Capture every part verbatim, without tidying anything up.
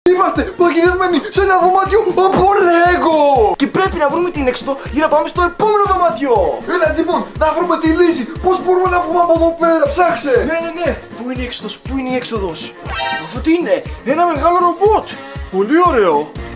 Είμαστε παγιδευμένοι σε ένα δωμάτιο από Lego! Και πρέπει να βρούμε την έξοδο για να πάμε στο επόμενο δωμάτιο! Έλα, Τιμόν, να βρούμε τη λύση! Πώς μπορούμε να βγούμε από εδώ πέρα, ψάξε! Ναι, ναι, ναι! Πού είναι η έξοδος, πού είναι η έξοδος? Αυτό τι είναι? Ένα μεγάλο ρομπότ! Πολύ ωραίο!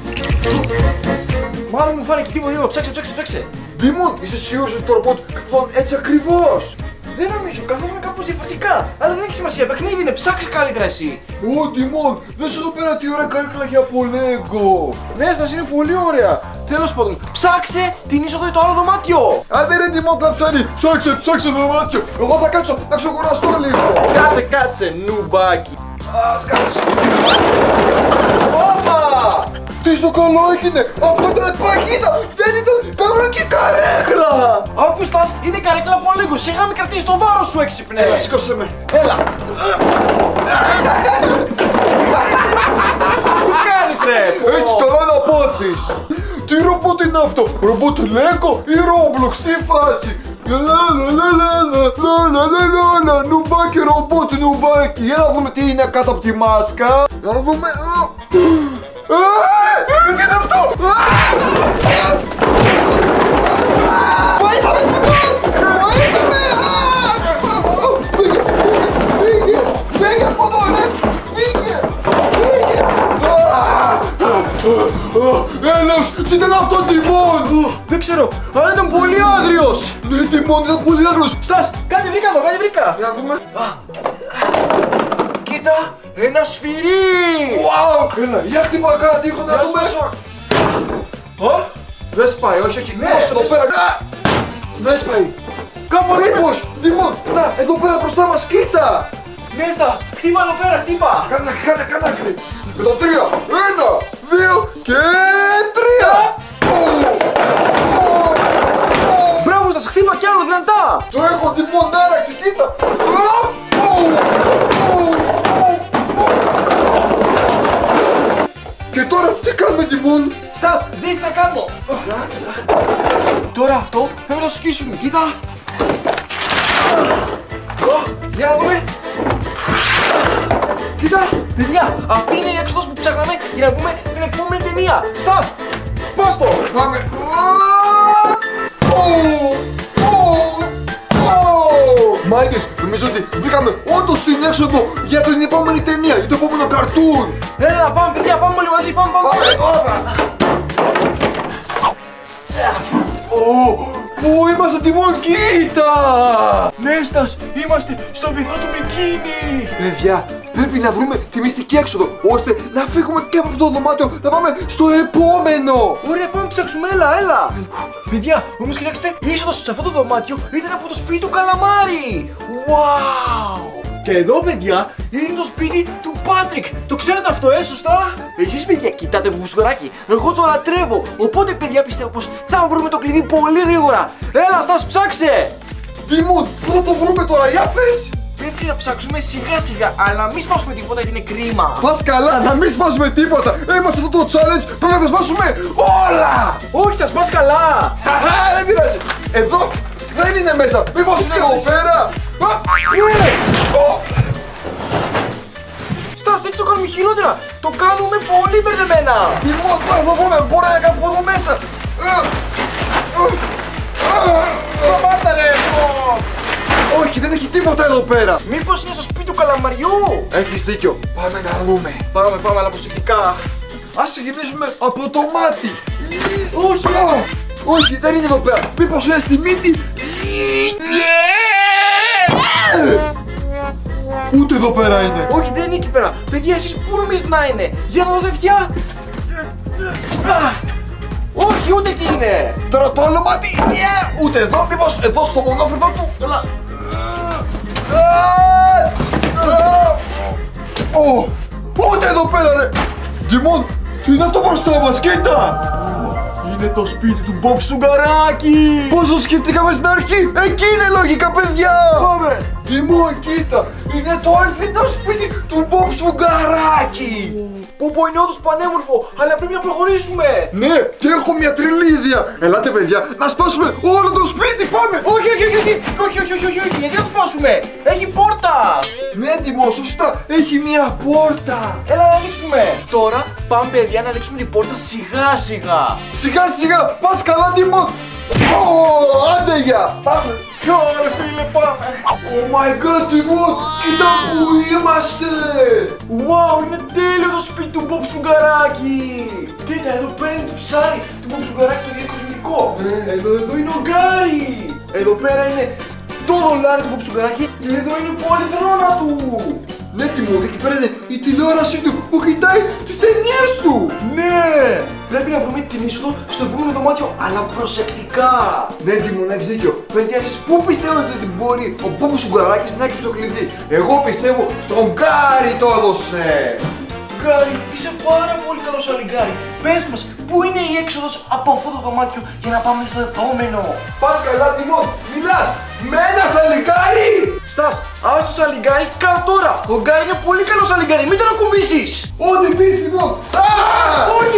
Μάλλον μου φάνηκε τίποτα, λίγο, ψάξε, ψάξε, ψάξε! Τιμόν, είσαι σίγουρος ότι το ρομπότ καθόταν έτσι ακριβώς? Δεν νομίζω, καθόμουν κάπως διαφορετικά. Αλλά δεν έχει σημασία, παιχνίδι είναι, ψάξε καλύτερα εσύ. Ω, Τιμόν, δες εδώ πέρα τι ωραία καρέκλα από Lego. Ναι, σας είναι πολύ ωραία. Τέλος πάντων, ψάξε την είσοδο για το άλλο δωμάτιο. Άντε ρε Τιμόν κλαψάνι, ψάξε, ψάξε το δωμάτιο. Εγώ θα κάτσω, να ξεκουραστώ λίγο. Κάτσε, κάτσε, νουμπάκι. Ας κάτσω. Όπα! Τι στο καλό έγινε, αυτό ήταν παγίδα, δεν ήταν κανονική καρέκλα. Αφού στάς, είναι καρέκλα από λίγο. Σιγά μην κρατήσεις το βάρος σου, έξυπνε. Έλα, σήκωσε με. Έλα. Τι κάνεις ρε? Έτσι καλά να πάθεις. Τι ρομπότ είναι αυτό, ρομπότ Lego ή Roblox, τι φάση? Λαλαλαλαλαλαλαλαλαλα, νουμπάκι ρομπότ, νουμπάκι. Για να δούμε τι είναι κάτω από τη μάσκα. Για να δούμε. Τι είναι αυτό? Βοήθαμε την μας! Βοήθαμε! Φύγε! Φύγε από εδώ ρε! Φύγε! Φύγε! Έλεος! Τι ήταν αυτό, Τιμόν? Δεν ξέρω, αλλά ήταν πολύ άγριος. Ναι, Τιμόν, ήταν πολύ άγριος. Στάς, κάτι βρήκα εδώ, κάτι βρήκα. Για να δούμε. Κοίτα, ένα σφυρί. Wow! Έλα, για χτύπα κάνα τείχο να δούμε. Δεν σπάει, όχι, όχι. Ναι, Πώς εδώ δεν πέρα. Δεν σπάει. Κάπου εδώ. Μήπως, Τιμόν, να, εδώ πέρα μπροστά μας, κοίτα. Ναι, Στάς, χτύπα εδώ πέρα, χτύπα. Κάνε, κάνε, κάνε άκρη. Με το τρία. Ένα, δύο και τρία. Μπράβο σας, χτύπα κι άλλο δυνατά. Το έχω, Τιμόν, άραξε, κοίτα. Και τώρα τι κάνουμε, Τιμόν? Στάς, δεις τι θα κάνω. Τώρα αυτό πρέπει να το σκίσουμε, κοίτα. Για να δούμε. Κοίτα, παιδιά, αυτή είναι η έξοδος που ψάχναμε για να μπούμε στην επόμενη ταινία. Στάς, σπάς το. Πάμε. Μάγκες, νομίζω ότι βρήκαμε όντως την έξοδο για την επόμενη ταινία, για το επόμενο καρτούν. Έλα, πάμε παιδιά, πάμε όλοι μαζί, πάμε, πάμε. Πάμε, πάμε. Πού είμαστε, Τιμόν, κοίτα! Ναι, Στας, είμαστε στο βυθό του μπικίνι. Παιδιά, πρέπει να βρούμε τη μυστική έξοδο, ώστε να φύγουμε και από αυτό το δωμάτιο, να πάμε στο επόμενο. Ωραία, πάμε ψάξουμε, έλα, έλα. Παιδιά, όμως κοιτάξτε, η είσοδος σε αυτό το δωμάτιο ήταν από το σπίτι του καλαμάρι. Wow! Και εδώ, παιδιά, είναι το σπίτι του Πάτρικ. Το ξέρετε αυτό, ε, σωστά? Εσείς, παιδιά, κοιτάτε βουμπουσκοράκι. Εγώ το λατρεύω. Οπότε, παιδιά, πιστεύω πως θα βρούμε το κλειδί πολύ γρήγορα. Έλα, Στας, ψάξε! Τιμόν, πού θα το βρούμε τώρα, για πες! Πρέπει να ψάξουμε σιγά σιγά, αλλά να μην σπάσουμε τίποτα γιατί είναι κρίμα. Πας καλά, να μην σπάσουμε τίποτα. Είμαστε σε αυτό το challenge, πρέπει να τα σπάσουμε όλα. Όχι, θα σπάς καλά. Χαχα, δεν πειράζει. Εδώ δεν είναι μέσα. Μήπως είναι εδώ πέρα. Στας, έτσι το κάνουμε χειρότερα. Το κάνουμε πολύ μπερδεμένα. Τιμόν, τώρα θα βρούμε, μπορεί να κάνω από εδώ μέσα. Σταμάτα ρε, Όχι, δεν έχει τίποτα εδώ πέρα. μήπως είναι στο σπίτι του καλαμαριού. Έχεις δίκιο. Πάμε να δούμε. Πάμε, πάμε, αλλά προσεκτικά. Ας ξεκινήσουμε από το μάτι. Όχι. Όχι, δεν είναι εδώ πέρα. Μήπως είναι στη μύτη. Ούτε εδώ πέρα είναι. Όχι, δεν είναι εκεί πέρα. Παιδιά, εσείς πού νομίζετε να είναι? Για να δω παιδιά. Όχι, ούτε εκεί είναι. Τώρα το άλλο μάτι. Ούτε εδώ, μήπως εδώ στο μονόφρυδο του. Έλα. Ούτε εδώ πέρα ρε. Τιμόν, τι είναι αυτό μπροστά μας, κοίτα. Είναι το σπίτι του Μπομπ Σουγκαράκη. Πώς το σκεφτήκαμε στην αρχή. Εκεί είναι λογικά, παιδιά. Πάμε. Τιμόν, κοίτα. Είναι το αληθινό σπίτι του Μπομπ Σουγκαράκη. Πω πω, είναι όντως πανέμορφο, αλλά πρέπει να προχωρήσουμε. Ναι, και έχω μια τρελή ιδέα. Ελάτε, παιδιά, να σπάσουμε όλο το σπίτι. Πάμε. Όχι, όχι, όχι, όχι, όχι, όχι, όχι, όχι, όχι, γιατί να το σπάσουμε. Έχει πόρτα. Ναι, Τιμώ, σωστά. Έχει μια πόρτα. Έλα να ανοίξουμε. Τώρα πάμε, παιδιά, να ανοίξουμε την πόρτα σιγά σιγά. Σιγά σιγά, πας καλά, Τιμώ. Ω, άντε για. Πάμε. Ωραία, φίλε, πάμε. Oh my god, Τιμώ, κοίτα που είμαστε. Wow, είναι τέλειο το σπίτι του Μπομπ Σουγκαράκη. Κοίτα, εδώ πέρα είναι το ψάρι του Μπομπ Σουγκαράκη, το διακοσμητικό. Ε. Εδώ, εδώ είναι ο Γκάρι. Εδώ πέρα είναι το δολάρι του Μπομπ Σουγκαράκη και εδώ είναι η πολυθρόνα του. Ναι, Τιμώ, εκεί πέρα είναι η τηλεόρασή του που κοιτάει τις ταινίες του. Ναι, πρέπει να βρούμε την είσοδο στο επόμενο δωμάτιο, αλλά προσεκτικά. Ναι, Τιμώ, να έχεις δίκιο. Παιδιά, εσείς πού πιστεύετε ότι μπορεί ο Μπομπ Σουγκαράκης να έχει το κλειδί? Εγώ πιστεύω στον Γκάρι το έδωσε. Γκάρι, είσαι πάρα πολύ καλός Γκάρι. Πες μας, πού είναι η έξοδος από αυτό το δωμάτιο για να πάμε στο επόμενο? Πας καλά, Τιμώ, μιλάς με ένα σαλιγκάρι. Στας, άστο σαλιγκάρι, κάτω τώρα. Ο Γκάρι είναι πολύ καλός σαλιγκάρι, μην τον ακουμπήσεις. Ό,τι πεις, Τιμώ. Όχι,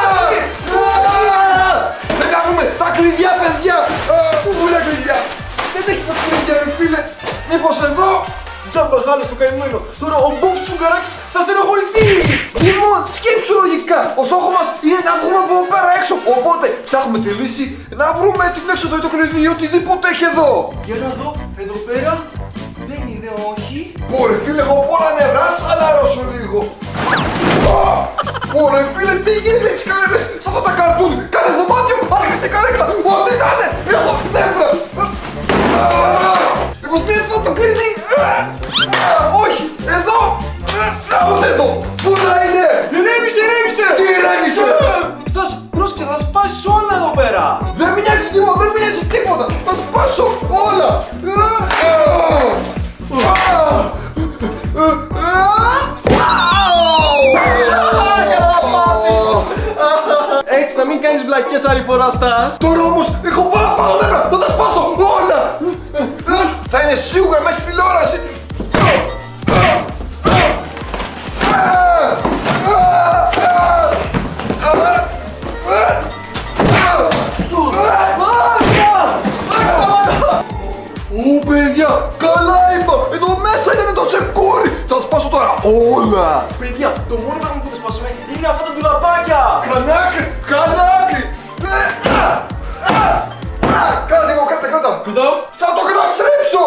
Δεν θα βρούμε τα κλειδιά, παιδιά. Πού είναι τα κλειδιά? Δεν έχει τα κλειδιά, ρε φίλε. Μήπως εδώ? Τζάμπα γάλα στο καημένο. Τώρα ο Μπομπ Σουγκαράκης θα στενοχωρηθεί. Τιμώ, σκέψου λογικά. Ο στόχος μας είναι να βγούμε από εδώ πέρα έξω. Οπότε ψάχνουμε τη λύση να βρούμε την έξοδο ή το κλειδί ή οτιδήποτε έχει εδώ. Για να δω, εδώ πέρα δεν είναι, όχι. Ωραία, φίλε, έχω πολλά νερά, σαλαρώσω λίγο. Ωραία, φίλε, τι γίνεται τις καρέκλες σε αυτά τα καρτούν? Κάθε δωμάτιο, άρχισε καρέκλα, ό,τι να είναι, έχω πνεύμα. Μήπως είναι εδώ το κλειδί? Όχι, εδώ, ούτε εδώ, πού να είναι? Ηρέμησε, ηρέμησε. Τι ηρέμησε? Στας, πρόσεξε, θα σπάσεις όλα εδώ πέρα. Δεν με νοιάζει τίποτα, δεν με νοιάζει τίποτα, θα σπάσω όλα. Έτσι, να μην κάνεις βλακές άλλη φορά, Στας. Τώρα όμως έχω παραπάνω νεύρα, θα τα σπάσω όλα. Θα είναι σίγουρα μέσα στη τηλεόραση. Ω, παιδιά, καλά είπα! Εδώ μέσα είναι το τσεκούρι! Θα σπάσω τώρα όλα! Παιδιά, το μόνο πράγμα που θα σπάσουμε είναι αυτά τα ντουλαπάκια. Κανάκρι! Κανάκρι! Κράτα, Τιμώ, κράτα, κράτα! Κρατάω. Θα το καταστρέψω!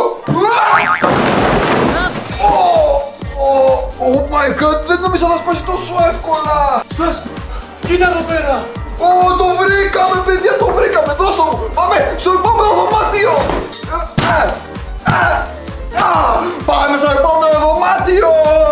Oh my god, δεν νομίζω θα σπάσει τόσο εύκολα! Στας, κοίτα εδώ πέρα. Ω, το βρήκαμε, παιδιά, το βρήκαμε! Δώσ' το μου! Πάμε στο επόμενο δωμάτιο! Πάμε στο επόμενο δωμάτιο!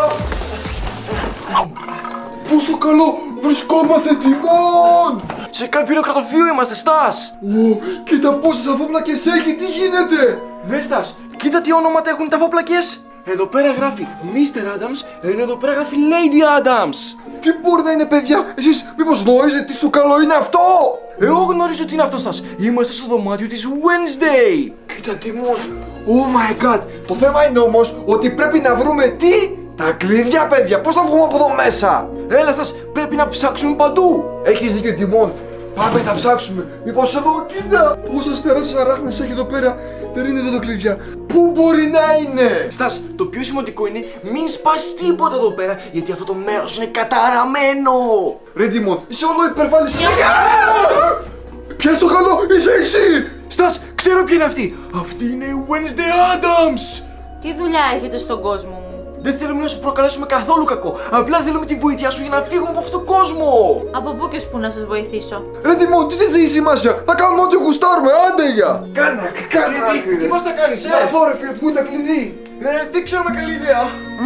Πού στο καλό βρισκόμαστε, Τιμών! Σε κάποιο νεκροτοφείο είμαστε, Στας. Ω, κοίτα πόσες αφόπλακες έχει, τι γίνεται! Ναι, Στας, κοίτα τι ονόματα έχουν τα βόπλακες. Εδώ πέρα γράφει μίστερ Adams, ενώ εδώ πέρα γράφει Lady Adams. Τι μπορεί να είναι, παιδιά, εσείς μήπως γνωρίζετε τι στο καλό είναι αυτό! Εγώ γνωρίζω τι είναι αυτό, Στας. Είμαστε στο δωμάτιο της Wednesday. Κοίτα, Τιμών! Oh my god! Το θέμα είναι όμως ότι πρέπει να βρούμε τι? Τα κλειδιά, παιδιά! Πώς θα βγούμε από εδώ μέσα? Έλα, Στας, πρέπει να ψάξουμε παντού. Έχεις δίκιο, Τιμών! Πάμε να ψάξουμε! Μήπως εδώ, κοίτα! Πόσα τεράστιες αράχνες έχει εδώ πέρα! Δεν είναι εδώ το κλειδιά! Πού μπορεί να είναι? Στας, το πιο σημαντικό είναι μην σπάσεις τίποτα εδώ πέρα, γιατί αυτό το μέρος είναι καταραμένο. Ρε Τιμών, είσαι όλο υπερβάλλης! Πιάσ' το καλό, είσαι εσύ! Στας, ξέρω ποια είναι αυτή. Αυτή είναι η Wednesday Adams. Τι δουλειά έχετε στον κόσμο μου? Δεν θέλουμε να σου προκαλέσουμε καθόλου κακό. Απλά θέλουμε τη βοήθειά σου για να φύγουμε από αυτόν τον κόσμο. Από πού και πού να σας βοηθήσω? Ρε Τιμών, τι δεν έχει σημασία! Θα κάνουμε ό,τι γουστάρουμε, άντε για! Κάνα, κάνα! Τι, τι μας τα κάνεις, ε? Να δω, ρε φίλε, πού είναι τα κλειδί! Ε, δεν ξέρω με καλή ιδέα.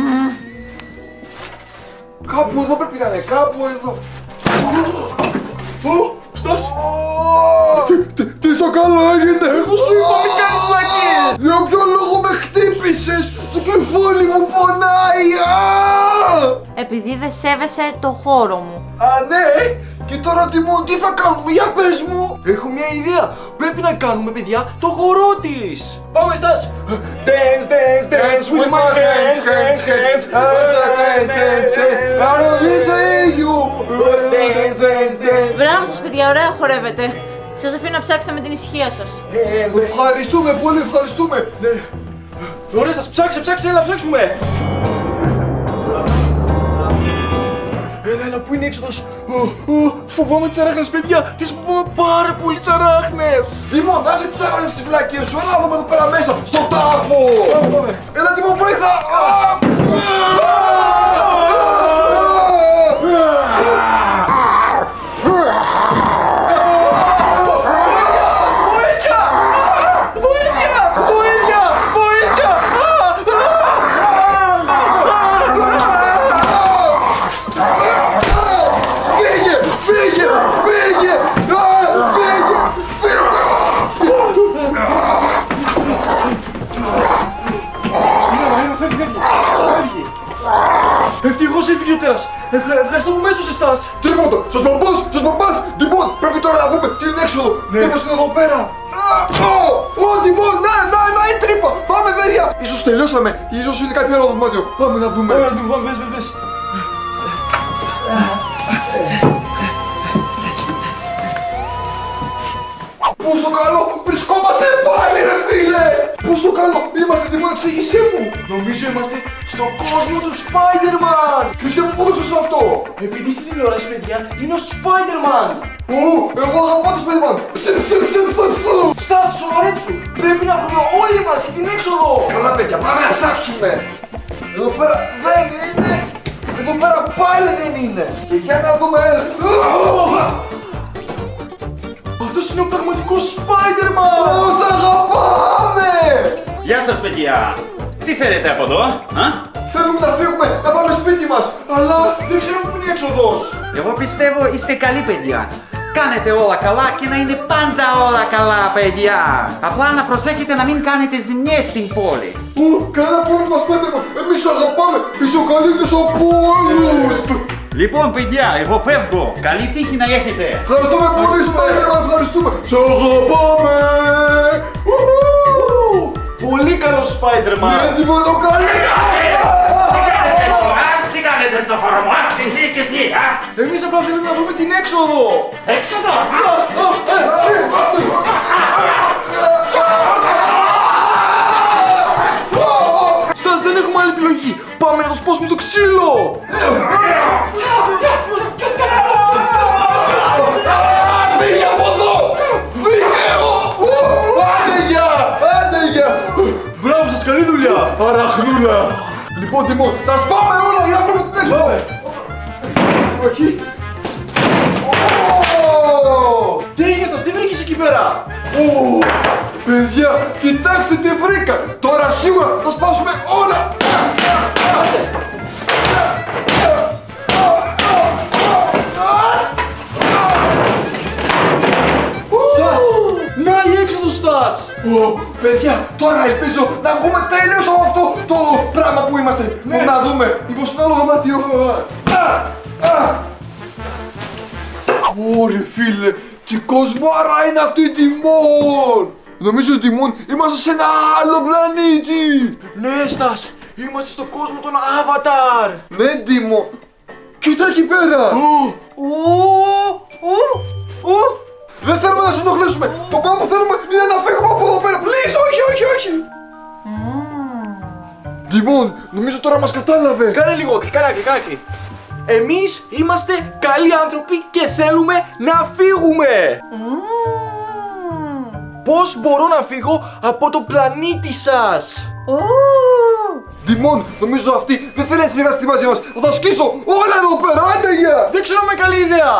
Κάπου εδώ πρέπει να είναι, κάπου εδώ! Ω, Στας, Τι- τι- Τι στο καλό έγινε! εγώ σου είπα μην κάνεις βλακίες. Για ποιο λόγο με χτύπησες! Το κεφάλι μου πονάει! Α! επειδή δεν σέβεσαι το χώρο μου. Α, ναι! Και τώρα Τιμόν, τι θα κάνουμε, για πες μου! Έχω μια ιδέα. Πρέπει να κάνουμε, παιδιά, το χορό της. Πάμε, Στας. Dance, dance, dance with my hands, hands, hands. Dance, dance, dance. Μπράβο σας, παιδιά, ωραία χορεύετε. Σας αφήνω να ψάξετε με την ησυχία σας. Ευχαριστούμε πολύ, ευχαριστούμε! Ναι. Ωραία, Στας, ψάξε, ψάξε, έλα, ψάξουμε. Έλα, έλα, πού είναι η έξοδος? Φοβάμαι τις αράχνες, παιδιά. Τις φοβάμαι πάρα πολύ τις αράχνες. Τιμόν, δάσε τις αράχνες στις φυλακίες σου, έλα να δούμε εδώ πέρα μέσα, στον τάφο! Έλα Τιμόν, βοήθα! Ευτυχώς έφυγε ο τέρας. Ευχα- Ευχαριστώ που μέσω Στας. Τίποτα! Σας μπαμπάς! Σας μπαμπάς! Τιμόν! Πρέπει τώρα να δούμε την έξοδο! Μήπως είναι εδώ πέρα! Ω! Τιμόν! Να! Να! Να! Η τρύπα! Πάμε παιδιά! Ίσως τελειώσαμε! Ίσως είναι κάποιο άλλο δωμάτιο! Πάμε να δούμε! Ωραία, του πάμε, πες, πες, πες. Πού στο καλό! Βρισκόμαστε πάλι ρε φίλε! Πού στο καλό! Είμαστε Τιμόν, εξήγησέ μου! Νομίζω είμαστε στο κόσμο του Spider-Man. Χριστέ μου, πού το ξέρεις αυτό! Επειδή στη τηλεόραση, παιδιά, είναι ο Spider-Man. Ω! Εγώ αγαπώ το Spider-Man! Ψε ψε ψε ψε ψε! Στας, σοβαρέψου. Πρέπει να βρούμε όλοι μαζί την έξοδο. Καλά παιδιά, πάμε να ψάξουμε! Εδώ πέρα δεν είναι! Εδώ πέρα πάλι δεν είναι! Και για να δούμε... Αυτός είναι ο πραγματικός Spider-Man. Πώς αγαπάμε! Γεια σας παιδιά! Τι φέρετε από εδώ, α? Θέλουμε να φύγουμε, να πάμε σπίτι μας, αλλά Δεν ξέρω πού είναι η έξοδος. Εγώ πιστεύω είστε καλοί παιδιά. Κάνετε όλα καλά και να είναι πάντα όλα καλά παιδιά. Απλά να προσέχετε να μην κάνετε ζημιές στην πόλη. Ω, κανένα πρόβλημα Spider-Man, εμείς σε αγαπάμε, είσαι ο καλύτερος από όλους! Λοιπόν παιδιά, εγώ φεύγω. Καλή τύχη να έχετε. Ευχαριστούμε πολύ Spider-Man, ευχαριστούμε! Σε αγαπάμε! Ουου! Πολύ καλό Spider-Man. Είναι τίποτα καλύτερο! Τι κάνετε στο χώρο μου, εσύ και εσύ, α? Εμείς απλά θέλουμε να βρούμε την έξοδο. Έξοδος! Στας, δεν έχουμε άλλη επιλογή. Πάμε να το σπάσουμε στο ξύλο. Φύγε από εδώ! Φύγε! Άντε γεια! Άντε γεια! Μπράβο σας, καλή δουλειά. Αραχνούλα! Λοιπόν, Τιμόν, τα σπάμε όλα για να βρούμε την έξοδο! Όχι! Ω! Τι έγινε, Στας, τι βρήκες εκεί πέρα? Ω! Παιδιά, κοιτάξτε τι βρήκα! Τώρα σίγουρα θα σπάσουμε όλα! Στας, να η έξοδος, Στας. Ω, παιδιά, τώρα ελπίζω να βγούμε τέλειος από αυτό το πράγμα που είμαστε. Ναι. Να δούμε, μήπως είναι άλλο δωμάτιο. Α, α. Ωρε φίλε, τι κοσμάρα είναι αυτή η Τιμόν. Νομίζω Τιμόν είμαστε σε ένα άλλο πλανήτη. Ναι, Στας, είμαστε στον κόσμο των Avatar. Ναι Τιμόν, κοίτα εκεί πέρα. Δεν θέλουμε να συνοχλήσουμε. Το μόνο που θέλουμε είναι να φύγουμε από εδώ πέρα. Please, όχι, όχι, όχι. Τιμόν, νομίζω τώρα μας κατάλαβε. Κάνε λίγο, κρικάκι, κρικάκι. Εμείς είμαστε καλοί άνθρωποι και θέλουμε να φύγουμε. Πώς μπορώ να φύγω από το πλανήτη σας? Τιμόν, νομίζω αυτή δεν θέλει να συνεργαστεί μαζί μας. Θα τα σκίσω όλα εδώ πέρα, άντε γεια. Δεν ξέρω με καλή ιδέα.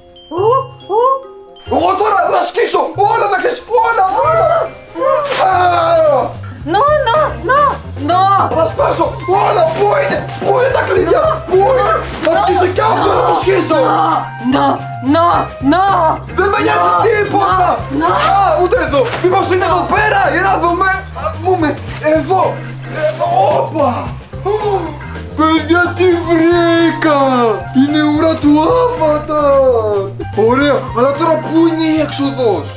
Εγώ τώρα θα σκίσω όλα, να ξέρεις, όλα, όλα. Α, No, no, no, no. Θα σπάσω όλα, πού είναι, πού είναι τα κλειδιά, πού είναι. Θα σκίσω κι αυτό, θα το σκίσω. No, no, no. Δεν με νοιάζει τίποτα. Α, ούτε εδώ, μήπως είναι εδώ πέρα, για να δούμε. Α, δούμε, εδώ, εδώ, όπα. Παιδιά, τι βρήκα! Είναι η ουρά του Avatar! Ωραία, αλλά τώρα πού είναι η έξοδος?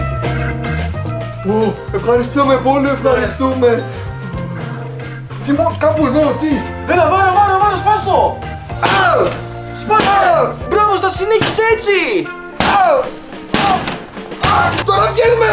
Ω, ευχαριστούμε πολύ, ευχαριστούμε! Τι μόνο, κάπου εδώ, τι! Έλα, βάρα, βάρα, βάρα, σπάστο! Α! Σπάστα! Μπράβο, θα συνέχισε έτσι! Α! Α! Τώρα βγαίνουμε!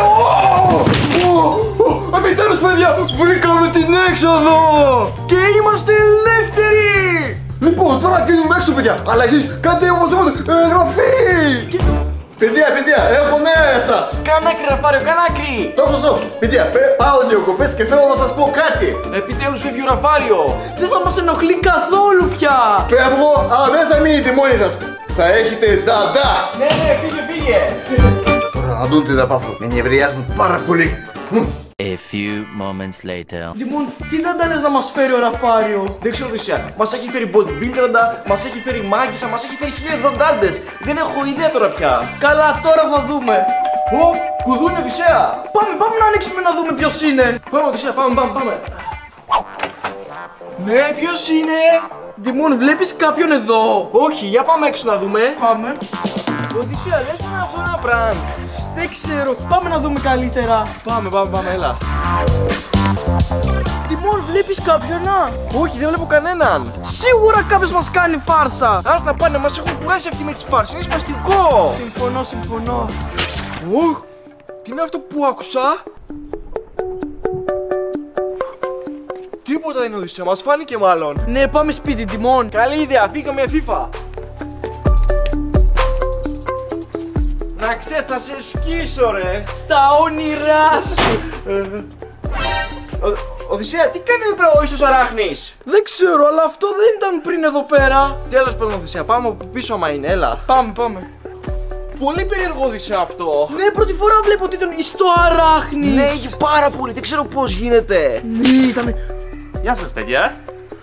Επιτέλους, παιδιά, βρήκαμε την έξοδο! Και είμαστε ελεύθεροι! Λοιπόν, τώρα βγαίνουμε έξω, παιδιά! Αλλά εσείς κάντε οπωσδήποτε εγγραφή! Παιδιά, παιδιά, έχω νέα για εσάς! Κάνε άκρη, Ραφάριο, κάνε άκρη! Στop, stop, stop! Παιδιά, πέ- πάω διακοπές και θέλω να σας πω κάτι! Επιτέλους φεύγει ο Ραφάριο! Δεν θα μας ενοχλεί καθόλου πια! Φεύγω, αλλά δεν θα μείνετε μόνοι σας! Θα έχετε νταντά! Ναι, ναι, φύγε, φύγε! Τώρα να δουν τι θα πάθω. Με νευριάζουν πάρα πολύ. A few moments later. Δημόν, τι δαντάνες να μας φέρει ο Ραφάριο? Δεν ξέρω, Οδυσσέα, μας έχει φέρει bodybuilder, μας έχει φέρει μάγισσα, μας έχει φέρει χίλιες δαντάντες. Δεν έχω ιδέα τώρα πια. Καλά, τώρα θα δούμε. Ω, κουδούνι, Οδυσσέα! Πάμε, πάμε να ανοίξουμε να δούμε ποιος είναι. Πάμε, Οδυσσέα, πάμε, πάμε, πάμε. Ναι, ποιος είναι? Δημόν, βλέπεις κάποιον εδώ? Όχι, για πάμε έξω να δούμε. Πάμε. Οδυσσέα, λες μου αυτό είναι ένα prank. Δεν ξέρω, πάμε να δούμε καλύτερα. Πάμε, πάμε, πάμε, έλα. Δημόν, βλέπεις κάποιον να? Όχι, δεν βλέπω κανέναν. Σίγουρα κάποιος μας κάνει φάρσα. Ας να πάνε, μας έχουν κουράσει αυτοί με τις φάρσες, είναι σπαστικό. Συμφωνώ, συμφωνώ. Οχ, τι είναι αυτό που άκουσα? Τίποτα δεν είναι, Οδυσσέα, μας φάνηκε μάλλον. Ναι, πάμε σπίτι, Δημόν. Καλή ιδέα, πήγαμε μια FIFA. Να ξέρεις, θα σε σκίσω, ρε. Στα όνειρά σου. Ο- Οδυσσέα, τι κάνει εδώ πέρα ο ίσως αράχνης? Δεν ξέρω, αλλά αυτό δεν ήταν πριν εδώ πέρα. Τέλος πάντων, Οδυσσέα, πάμε από πίσω άμα είναι, έλα. Πάμε, πάμε. Πολύ περίεργο, Οδυσσέα, αυτό. Ναι, πρώτη φορά βλέπω ότι ήταν στο αράχνης. Ναι, έχει πάρα πολύ, δεν ξέρω πώς γίνεται. Ναι, ήταν. Γεια σας, παιδιά.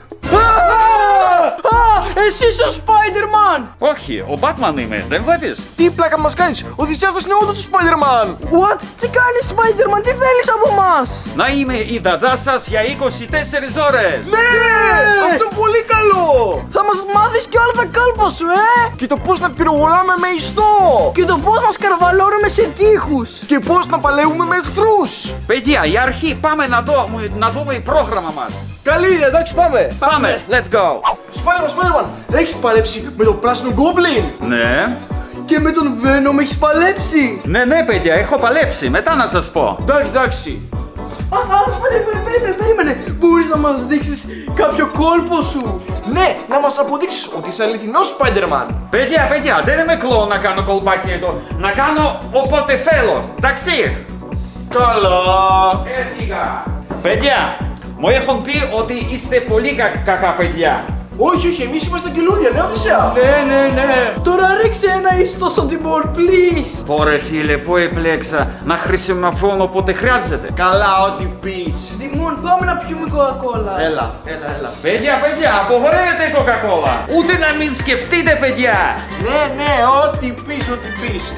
Α, εσύ είσαι ο Spider-Man! Όχι, ο Batman είμαι, δεν βλέπεις? Τι πλάκα μας κάνεις, ο Οδυσσέας είναι όντως ο Spider-Man. What? Τι κάνεις, Spider-Man, τι θέλεις από μας? Να είμαι η δαδά σας για είκοσι τέσσερις ώρες. Ναι, αυτό είναι πολύ καλό. Θα μας μάθεις και όλα τα κάλπα σου, ε! Και το πώς να πυροβολάμε με ιστό. Και το πώς να σκαρβαλώνουμε σε τείχους. Και πώς να παλαιούμε με εχθρούς. Παιδιά, η αρχή πάμε να, δω, να δούμε το πρόγραμμα μας. Καλή ιδέα, εντάξει, πάμε. Πάμε, let's go. Spider-Man, Spider-Man, έχεις παλέψει με το πράσινο Goblin. Ναι, Και με τον Venom έχεις παλέψει. ναι, ναι, παιδιά, έχω παλέψει. Μετά να σας πω. Εντάξει, εντάξει. Α, α, Spider-Man, περίμενε, περίμενε. Μπορείς να μας δείξεις κάποιο κόλπο σου? Ναι, να μας αποδείξεις ότι είσαι αληθινός Spider-Man. Παιδιά, παιδιά, δεν είμαι κλόουν να κάνω κολπάκι εδώ. Να κάνω όποτε θέλω. Εντάξει. Καλά. Έφυγα. Παιδιά, μου έχουν πει ότι είστε πολύ κα- κακά παιδιά. Όχι, όχι, εμείς είμαστε καινούρια, ναι, Οδυσσέα. Ναι, ναι, ναι. Τώρα ρίξε ένα ιστό στον Τιμόρ, please. Ωραία φίλε, πού επιλέξα να χρησιμοποιώ όποτε χρειάζεται. Καλά, ό,τι πεις. Δημόν, πάμε να πιούμε κοκακόλα. Έλα, έλα, έλα. Παιδιά, παιδιά, απογορεύεται η Coca-Cola. Ούτε να μην σκεφτείτε, παιδιά. Ναι, ναι, ό,τι πεις, ό,τι πεις.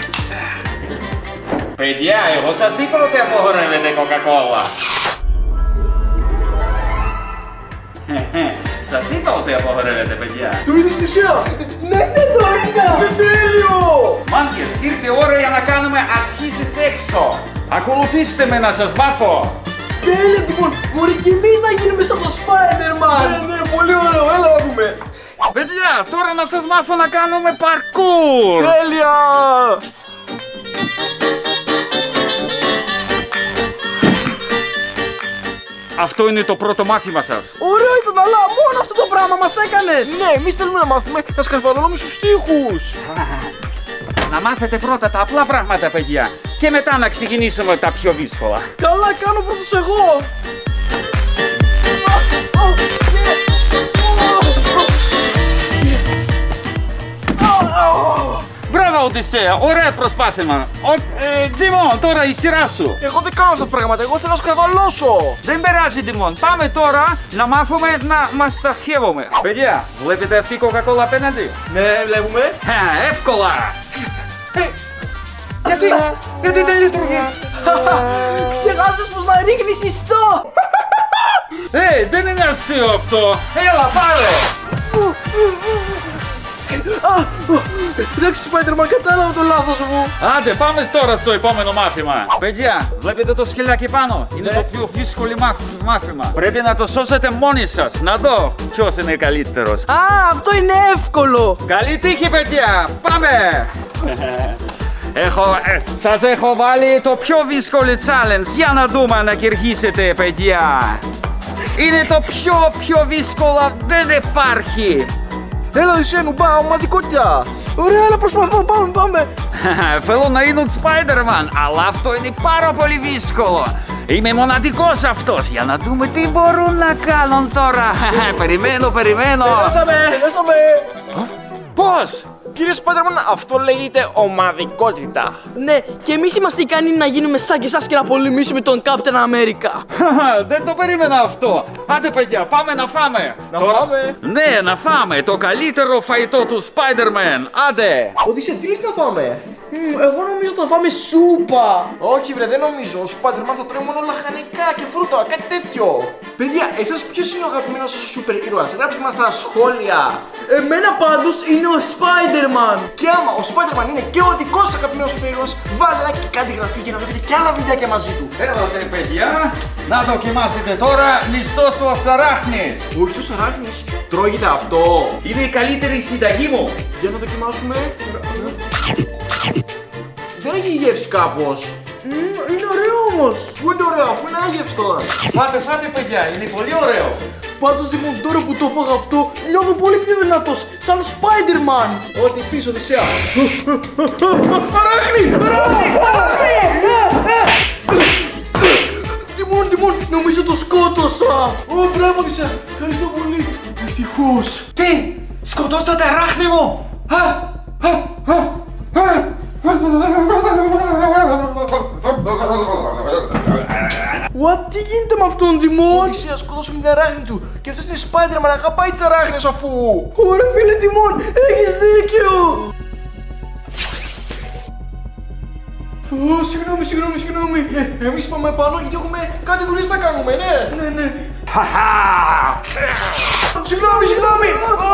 Παιδιά, εγώ σας είπα ότι απογορεύεται η Coca-Cola. Σας είπα ότι απογορεύεται, παιδιά. Το είδες, Οδυσσέα. Ναι, ναι, το είδα. Είναι τέλειο. Μάγκες, ήρθε ώρα για να κάνουμε ασχήσεις έξω. Ακολουθήστε με να σας μάθω. Τέλεια, Δημόν. Μπορεί και εμείς να γίνουμε σαν το Spider-Man. Ναι, ναι, πολύ ωραίο, έλα να δούμε. Παιδιά, τώρα να σας μάθω να κάνουμε parkour. Τέλεια. Αυτό είναι το πρώτο μάθημα σας. Ωραίο ήταν, αλλά μόνο αυτό το πράγμα μας έκανες. Ναι, εμείς θέλουμε να μάθουμε να σκαρφαλώνουμε στους τοίχους. Να μάθετε πρώτα τα απλά πράγματα, παιδιά. Και μετά να ξεκινήσουμε τα πιο δύσκολα. Καλά, κάνω πρώτος εγώ. Μπράβο, Οδυσσέα, ωραία προσπάθημα. Ο, ε, Ντιμόν, τώρα η σειρά σου. Εγώ δεν κάνω αυτά τα πράγματα, εγώ θέλω να σκαρφαλώσω. Δεν περάζει, Ντιμόν. Πάμε τώρα να μάθουμε να μας τα χεύουμε. Παιδιά, βλέπετε αυτή η Coca-Cola απέναντι? Ναι, βλέπουμε. Χα, εύκολα. Ε, γιατί, γιατί δεν λειτουργεί? Ξεχάσες πως να ρίχνεις ιστό. Ε, δεν είναι αστείο αυτό. Έλα, πάρε. Εντάξει, Spider-Man, κατάλαβα το λάθος μου. Άντε, πάμε τώρα στο επόμενο μάθημα. Παιδιά, βλέπετε το σκυλάκι πάνω? Είναι το πιο δύσκολο μάθημα. Πρέπει να το σώσετε μόνοι σας. Να δω ποιος είναι καλύτερος. Α, αυτό είναι εύκολο. Καλή τύχη, παιδιά. Πάμε. Έχω, ε, σας έχω βάλει το πιο δύσκολο challenge. Για να δούμε να κερδίσετε, παιδιά. Είναι το πιο πιο δύσκολο. Δεν υπάρχει. Έλα, Οδυσσέα, νουμπά, ομαδικότητα. Ωραία, αλλά προσπαθώ, πάμε, πάμε. Θέλω να είναι ο Spider-Man, αλλά αυτό είναι πάρα πολύ δύσκολο. Είμαι μοναδικός αυτός, για να δούμε τι μπορούν να κάνουν τώρα. Περιμένω, περιμένω. Τελειώσαμε, τελειώσαμε. Πώς? Κύριε Spider-Man, αυτό λέγεται ομαδικότητα. Ναι, και εμείς είμαστε ικανοί να γίνουμε σαν και εσάς και να πολεμήσουμε τον Captain America. Δεν το περίμενα αυτό. Άντε, παιδιά, πάμε να φάμε. Να φάμε. Ναι, να φάμε το καλύτερο φαγητό του Spider-Man. Άντε. Οδυσσέα, τι λες να φάμε? Μ, Εγώ νομίζω θα φάμε σούπα. Όχι, βρε, δεν νομίζω. Ο Spider-Man θα τρώει μόνο λαχανικά και φρούτα, κάτι τέτοιο. Παιδιά, εσάς ποιος είναι ο αγαπημένος σας σούπερ ήρωας? Γράψτε μας στα σχόλια. Εμένα πάντως είναι ο Spider-Man. Και άμα ο Spider-Man είναι και ο δικός σας αγαπημένος σούπερ ήρωας, βάλτε like και κάντε εγγραφή για να βλέπετε και άλλα βιντεάκια μαζί του. Έλατε, παιδιά, να δοκιμάσετε τώρα ληστός του αράχνης. Όχι τους αράχνης, τρώγεται αυτό. Είναι η καλύτερη συνταγή μου. Για να δοκιμάσουμε. Δεν έχει γεύση κάπως. Μ, Είναι ωραίο όμως. Πού είναι ωραίο, αφού είναι άγευστο. Φάτε, φάτε, παιδιά, είναι πολύ ωραίο. Πάντως, Δημον, τώρα που το έφαγα αυτό, νιώθω πολύ πιο δυνατός, σαν Spider-Man. Ό,τι πεις, Οδυσσέα. Αράχνη! Αράχνη! Αράχνη! Δημον, Δημον, νομίζω το σκότωσα. Ω, μπράβο, Οδυσσέα. Ευχαριστώ πολύ. Ευτυχώς. Τι, σκοτώσατε αράχνη μου. Α, α, α, α. What, τι γίνεται με αυτόν, Δημον? Οδυσσέα, σκοτώσουμε την αράχνη του. Και αυτός είναι Spider-Man, αγαπάει τις αράχνες αφού. Ωραία, φίλε Δημον, έχεις δίκιο. Ω, συγγνώμη, συγγνώμη, συγγνώμη. Ε, εμείς πάμε πάνω γιατί έχουμε κάτι δουλειές να κάνουμε, ναι. Ναι, ναι. Συγγνώμη, συγγνώμη.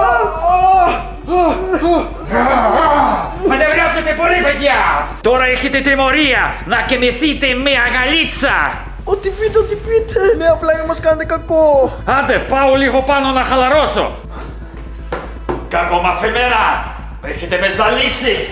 Μανευράσετε πολύ, παιδιά. Τώρα έχετε τιμωρία να κοιμηθείτε με αγαλίτσα. Ό,τι πείτε, ό,τι πείτε. Ναι, απλά μην μας κάνετε κακό. Άντε, πάω λίγο πάνω να χαλαρώσω. Κακομαθημένα, έχετε με ζαλίσει.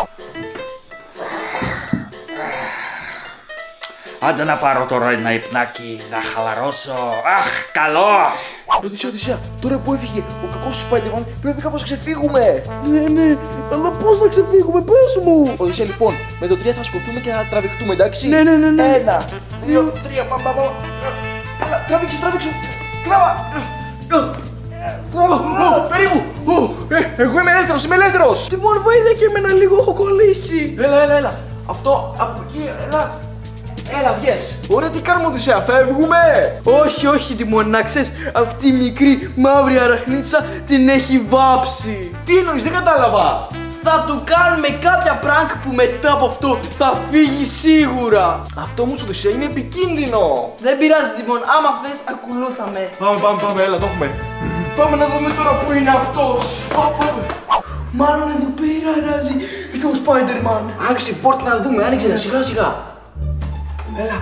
Άντε να πάρω τώρα ένα υπνάκι, να χαλαρώσω. Αχ, καλό. Οδυσσέα, Οδυσσέα, τώρα που έφυγε ο κακός Spider-Man πρέπει κάπως να ξεφύγουμε. Ναι, ναι, αλλά πώς θα ξεφύγουμε, πες μου. Οδυσσέα, λοιπόν, με το τρία θα σκοτούμε και θα τραβηχτούμε, εντάξει. Ναι, ναι, ναι, ναι. Ένα, δύο, τρία, πάμε, πάμε. Έλα, τραβήξου, τραβήξου. Τράβα. Τράβα, περίπου. Ε, Εγώ είμαι ελεύθερος, είμαι ελεύθερος. Δημον, βοήθεια και εμένα λίγο, έχω κολλήσει. Έλα, έλα, έλα. Αυτό, από εκεί, έλα. Έλα, βγες. Ωραία, τι κάνουμε, Οδυσσέα, φεύγουμε. Όχι, όχι, Δημον, να ξέρεις, αυτή η μικρή μαύρη αραχνίτσα την έχει βάψει. Τι εννοείς, δεν κατάλαβα. Θα του κάνουμε κάποια prank που μετά από αυτό θα φύγει σίγουρα. Αυτό όμως, Οδυσσέα, είναι επικίνδυνο. Δεν πειράζει, Δημον, άμα θες, ακολούθαμε. Πάμε, πάμε, πάμε, έλα, το έχουμε. Πάμε να δούμε τώρα που είναι αυτός. Πάμε. Μάλλον εδώ πέρα αράζει το Spider-Man. Άνοιξε την πόρτα να δούμε, άνοιξε, σιγά σιγά. Έλα.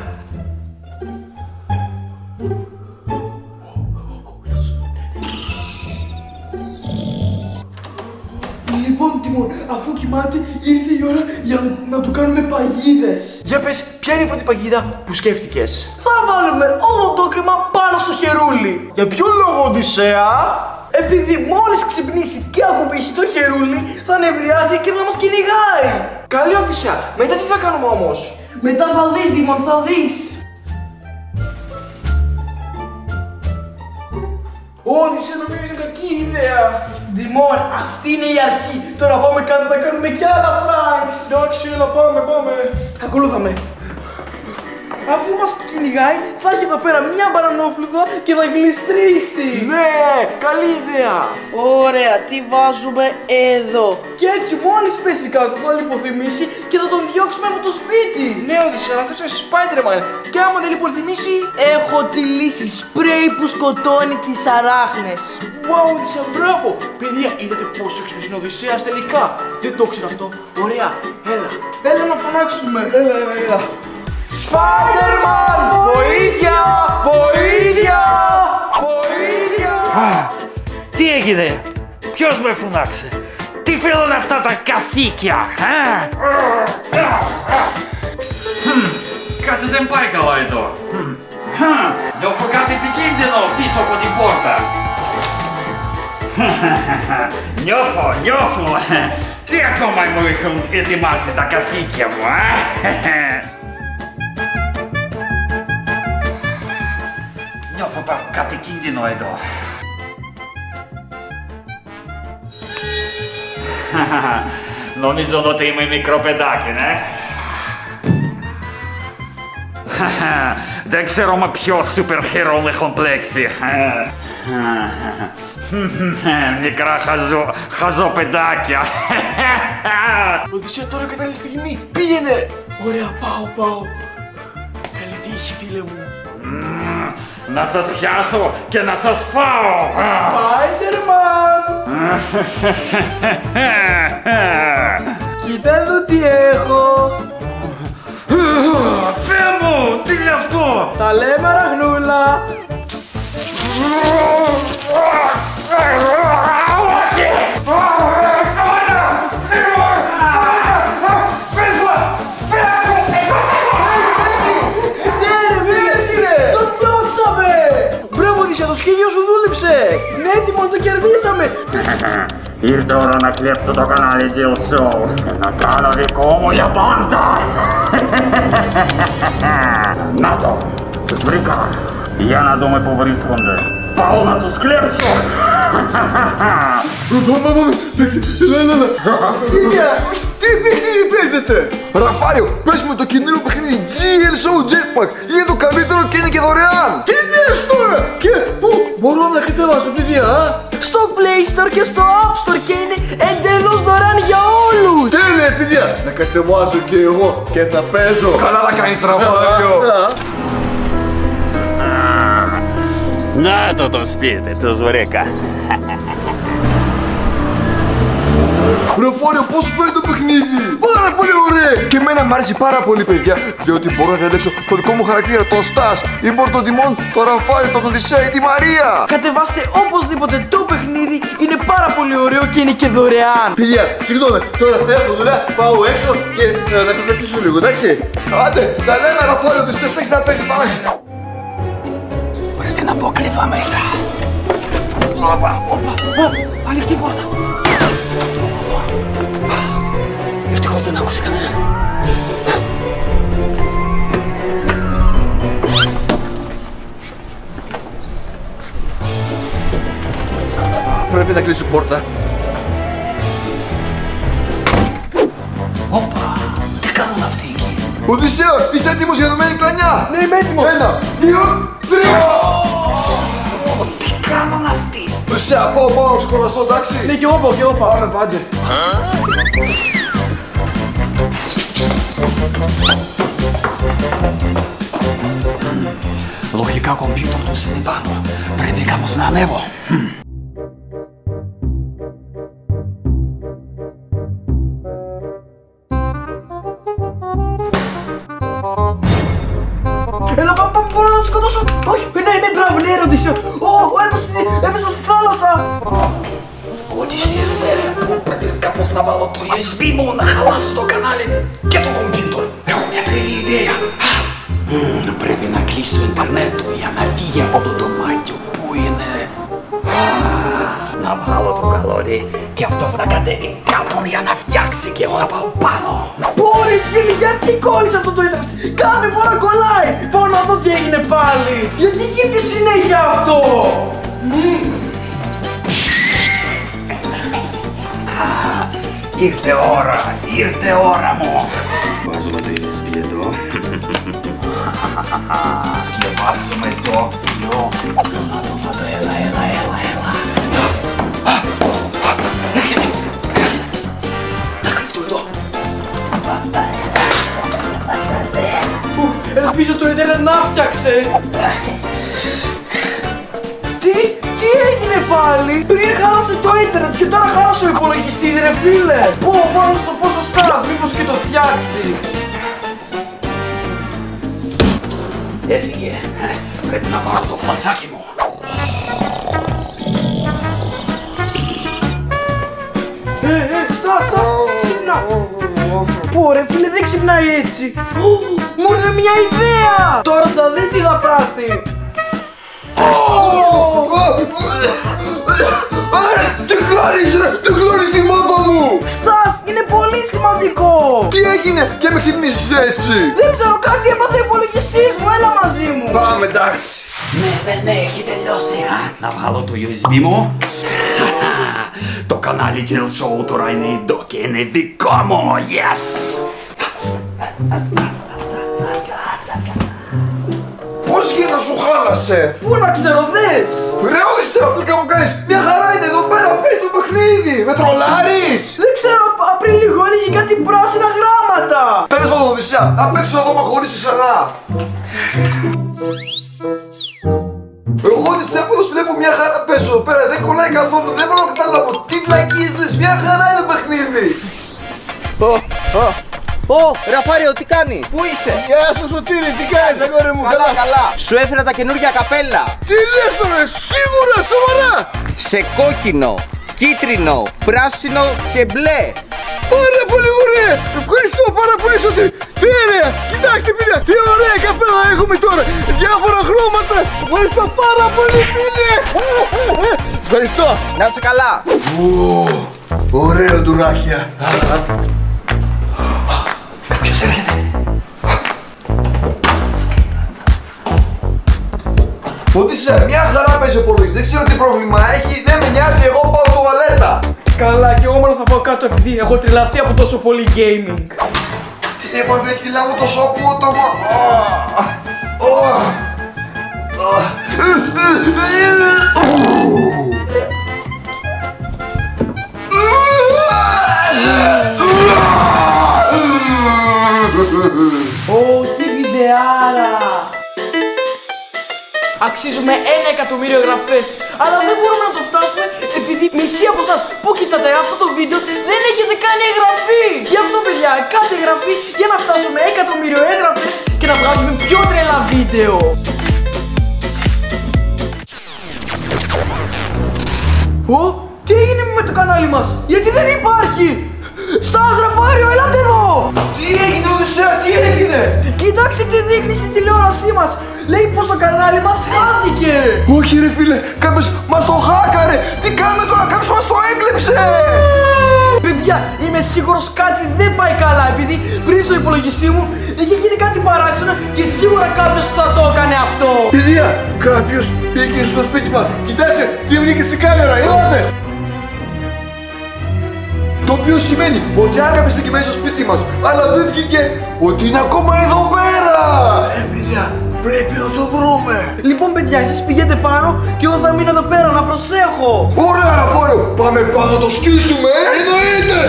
Λοιπόν, Τιμόν, αφού κοιμάται, ήρθε η ώρα για να, να του κάνουμε παγίδες. Για πες, ποια είναι η πρώτη παγίδα που σκέφτηκες? Θα βάλουμε όλο το κρεμά πάνω στο χερούλι. Για ποιο λόγο, Οδυσσέα? Επειδή μόλις ξυπνήσει και ακουμπήσει το χερούλι, θα νευριάζει και θα μας κυνηγάει. Καλή, Οδυσσέα. Μετά τι θα κάνουμε όμως? Μετά θα δεις, Δημον, θα δεις. Ω, Οδυσσέα, νομίζω είναι κακή ιδέα. Δημον, αυτή είναι η αρχή. Τώρα πάμε κάτω να κάνουμε κι άλλα pranks. Εντάξει, έλα, πάμε, πάμε. Ακολούθαμε. αφού μας κυνηγάει, θα έχει εδώ πέρα μια μπανανόφλουδα και θα γλιστρήσει. Ναι, καλή ιδέα. Ωραία, τι βάζουμε εδώ. Και έτσι μόλις πέσει κάτω θα λιποθυμήσει και θα τον διώξουμε από το σπίτι. Ναι, Οδυσσέα, αυτός είναι Spider-Man. Και άμα δεν λιποθυμήσει. Έχω τη λύση, σπρέι που σκοτώνει τις αράχνες. Wow, Οδυσσέα, μπράβο. Παιδιά, είδατε πόσο έξυπνος είναι ο Οδυσσέας τελικά. Δεν το ήξερα αυτό. Ωραία, έλα. Έλα να φωνάξουμε. Έλα, έλα, έλα. Spider-Man! Βοήθεια! Βοήθεια! Βοήθεια! Τι έγινε, ποιος με φωνάξε, τι θέλουν αυτά τα καθήκια, α? Κάτι δεν πάει καλά εδώ. Νιώθω κάτι επικίνδυνο πίσω από την πόρτα. Νιώθω, νιώθω. Τι ακόμα μου έχουν ετοιμάσει τα καθήκια μου, α? Νιώθω κάτι κίνδυνο εδώ. Νομίζω ότι είμαι μικρό παιδάκι, ναι. Δεν ξέρω με ποιο σούπερ χερό έχω μπλέξει. Μικρά χαζό, χαζό παιδάκια. Οδυσσέα, τώρα κατάλληλη στιγμή. Πήγαινε. Ωραία, πάω, πάω. Καλή τύχη, φίλε μου. Να σας πιάσω και να σας φάω. Spider-Man! Κοίτα εδώ τι έχω. Θεέ μου, τι είναι αυτό? Τα λέμε αραχνούλα. Το σχέδιο σου δούλεψε! Ναι, έτοιμο, το κερδίσαμε! Ήρθε ώρα να κλέψω το κανάλι τζι ελ Show και να κάνω δικό μου για πάντα! Να το! Τους βρήκα! Για να δούμε που βρίσκονται! Πάω να τους κλέψω! Πάμε, πάμε! Εντάξει, έλα, έλα, έλα! Τι παιχνίδι παίζετε? Ραφάριο, πες μου το καινούριο παιχνίδι τζι ελ Show Jetpack! Είναι το καλύτερο και είναι και δωρεάν! Τι λες τώρα? Και πού μπορώ να κατεβάσω, παιδιά? Στο Play Store και στο App Store και είναι εντελώς δωρεάν για όλους! Τέλεια, παιδιά! Να κατεβάσω και εγώ και θα παίζω! Καλά θα κάνεις, Ραφάριο! Να το το σπίτι, τους βρήκα! Ραφάριο, πώς φαίνεται το παιχνίδι! Πάρα πολύ ωραία! Και εμένα μου αρέσει πάρα πολύ, παιδιά, διότι μπορώ να διαλέξω το δικό μου χαρακτήρα, τον Στας, ή μπορώ τον Τιμόν, τον Ραφάριο, τον Οδυσσέα ή τη Μαρία! Κατεβάστε οπωσδήποτε το παιχνίδι, είναι πάρα πολύ ωραίο και είναι και δωρεάν! Παιδιά, συγγνώμη, τώρα έχω δουλειά, πάω έξω και ε, να κρατήσω λίγο, εντάξει! Άντε, τα λέμε, Ραφάριο, Οδυσσέα, έχεις να παίξεις, πάμε! Πρέπει να μπω κρύβα μέσα. Όπα, όπα, ανοιχτή πόρτα. Ευτυχώς δεν άκουσε κανένα. Πρέπει να κλείσω πόρτα. Όπα, τι κάνουν αυτοί εκεί? Οδυσσέα, είσαι έτοιμος για δομένη κλανιά! Ναι, είμαι έτοιμος! Ένα, δύο, τρία! Τι κάνουν αυτοί? Οδυσσέα, πάω, πάω, σχολαστώ, εντάξει! Ναι, και εγώ πάω, και εγώ πάω! Πάμε, πάντε! Λογικά ο κομπιούτερ τους είναι πάνω. Πρέπει κάπως να ανέβω. Έλα, πάμε, πάμε, μπορώ να τους σκοτώσω! Όχι, ναι, ναι, μπράβο, ναι, Οδυσσέα! Ω, έπεσα στη θάλασσα! Οδυσσέας μέσα, πρέπει κάπως να βάλω το γιου ες μπι μου να χαλάσω το κανάλι και το κομπιούτερ. Έχω μια τρελή ιδέα. Mm, πρέπει να κλείσω το ίντερνετ του για να φύγει από το δωμάτιο που είναι. Ah, να βγάλω το καλώδι και αυτός να κατέβει κάτω για να φτιάξει και εγώ να πάω πάνω. Μπορείς, φίλοι, γιατί κόλλησε αυτό το ίντερνετ! Κάθε φορά κολλάει! Πάω να δω τι έγινε πάλι! Γιατί γίνεται συνέχεια αυτό! Mm. Ah, ήρθε ώρα, ήρθε ώρα μου. Βάζουμε το γιου ες μπι εδώ. Και βάζουμε το γιο. Έλα, έλα, έλα, έλα. Ελπίζω το ίντερνετ να φτιάξε. Τι, τι έγινε πάλι? Πριν χάλασε το ίντερνετ και τώρα χάλασε ο υπολογιστής ρε φίλε. Πω, πάνω το πόσο στάς, μήπως και το φτιάξει. Έφυγε. Πρέπει να πάρω το φλασάκι μου. Ε, ε, στάς, στάς, ξυπνά. Πω ρε φίλε, δεν ξυπνάει έτσι. Μου ήρθε μια ιδέα. Τώρα θα δει τι θα πάθει. Τι κλάρεις ρε, τι κλάρεις τη μάπα μου. Στάς, είναι πολύ σημαντικό. Τι έγινε και με ξυπνήσεις έτσι? Δεν ξέρω, κάτι έπαθε ο υπολογιστής μου, έλα μαζί μου. Πάμε, εντάξει. Ναι, ναι, ναι, έχει τελειώσει. Α, να βγάλω το γιου ες μπι μου. Το κανάλι Gel Show τώρα είναι εδώ και είναι δικό μου, yes! Πώς γίνεται σου χάλασε? Πού να ξέρω, δες. Ρε όχι σε απλικά μου κάνεις, μια χαρά είναι εδώ πέρα, πες το παιχνίδι, με τρολάρεις. Δεν ξέρω, π- πριν λίγο έλεγε κάτι πράσινα γράμματα. Τέλος πάντων Οδυσσέα, απ' έξω να δω με χωρίς ξανά. Εγώ Οδυσσέα πάντως βλέπω μια χαρά παίζω εδώ πέρα, δεν κολλάει καθόλου, δεν μπορώ να καταλάβω τι βλακίες λες, μια χαρά είναι το παιχνίδι. Ω, Ραφάριο, τι κάνει? Πού είσαι? Γεια σου Σωτήρη, τι κάνεις αγόρι μου? Καλά, καλά. Σου έφερα τα καινούργια καπέλα. Τι λες τώρα, σίγουρα, σοβαρά? Σε κόκκινο, κίτρινο, πράσινο και μπλε. Πάρα πολύ ωραία! Ευχαριστώ πάρα πολύ Σωτήρη! Τι ωραία! Κοιτάξτε παιδιά, τι ωραία καπέλα έχουμε τώρα! Διάφορα χρώματα! Ευχαριστώ πάρα πολύ φίλε! Ευχαριστώ! Να είσαι καλά. Ωραίο ντουράκια. Ποιος έρχεται? Οδύσσεα, μια χαρά παίζει ο υπολογιστής, δεν ξέρω τι πρόβλημα έχει, δεν με νοιάζει, εγώ πάω τουαλέτα. Καλά, και εγώ μόνο θα πάω κάτω επειδή έχω τρελαθεί από τόσο πολύ gaming. Τι έπαθε, κιλά μου τόσο απότομα. Ω, τι βιντεάρα! Αξίζουμε ένα εκατομμύριο εγγραφές, αλλά δεν μπορούμε να το φτάσουμε επειδή μισή από εσάς που κοιτάτε αυτό το βίντεο δεν έχετε κάνει εγγραφή. Γι' αυτό παιδιά, κάντε εγγραφή για να φτάσουμε εκατομμύριο εγγραφές και να βγάζουμε πιο τρελά βίντεο. Ω, τι έγινε με το κανάλι μας, γιατί δεν υπάρχει! Στάς Ραφάριο, έλατε εδώ! Τι έγινε Οδυσσέα, τι έγινε? Κοιτάξτε τι δείχνει στη τηλεόρασή μας! Λέει πως το κανάλι μας χάθηκε! Όχι ρε φίλε, κάποιος μας το χάκαρε. Τι κάνουμε τώρα, κάποιος μας το έκλεψε. Παιδιά, είμαι σίγουρος κάτι δεν πάει καλά επειδή πριν στο υπολογιστή μου είχε γίνει κάτι παράξενο και σίγουρα κάποιος θα το έκανε αυτό! Παιδιά, κάποιος πήγε στο σπίτι μας. Κοιτάξτε, τι βρήκε στην κάμερα, ελάτε. Το οποίο σημαίνει ότι αν κάποιος πήγε μέσα στο σπίτι μας αλλά δεν βγήκε, ότι είναι ακόμα εδώ πέρα. Ε, παιδιά, πρέπει να το βρούμε. Λοιπόν παιδιά, εσείς πηγαίνετε πάνω και εγώ θα μείνω εδώ πέρα να προσέχω! Ωραία Ραφάριο, πάμε πάνω να το σκίσουμε. Εννοείται.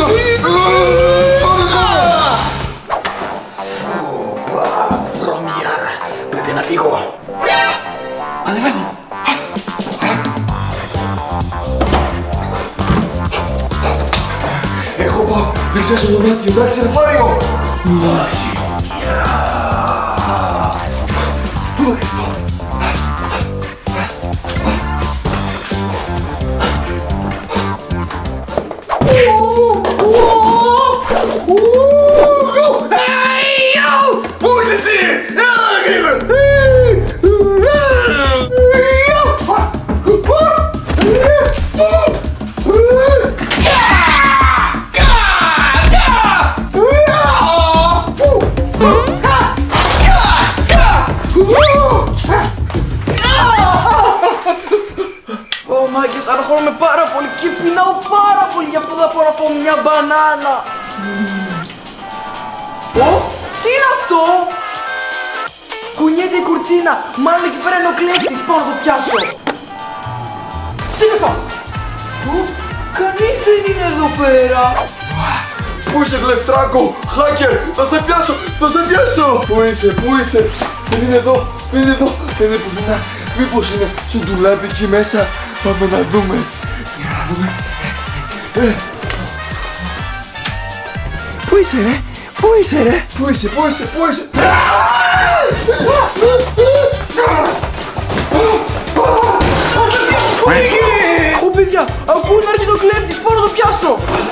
Οπα, βρωμιάρα. Πρέπει να φύγω. Ανεβαίνω. Έχω πάω, δεν ξέρω το δωμάτιο, εντάξει Ραφάριο. Εντάξει. Πού είναι αυτό? Πού είσαι εσύ? Έλα γρήγορα. Ω μάγκες, αναχωρούμε πάρα πολύ και πεινάω πάρα πολύ, γι' αυτό θα πάω να πω μια μπανάνα. Ω, τι είναι αυτό? Κουνιέται η κουρτίνα. Μάλλον εκεί πέρα είναι ο κλέφτης. Πάω να το πιάσω. Σύννεφα. Ω, κανείς δεν είναι εδώ πέρα. Πού είσαι, κλεφτράκο, hacker, θα σε πιάσω, θα σε πιάσω. Πού είσαι, πού είσαι? Δεν είναι εδώ, δεν είναι εδώ, δεν είναι πουθενά. Μήπως είναι στο ντουλάπι εκεί μέσα? Πάμε να δούμε. Για να δούμε. Ε. Πού είσαι ρε, πού είσαι ρε? Πού είσαι, πού είσαι, πού είσαι? Ω παιδιά, ακούω να έρχεται ο κλέφτης. Πάω να το πιάσω.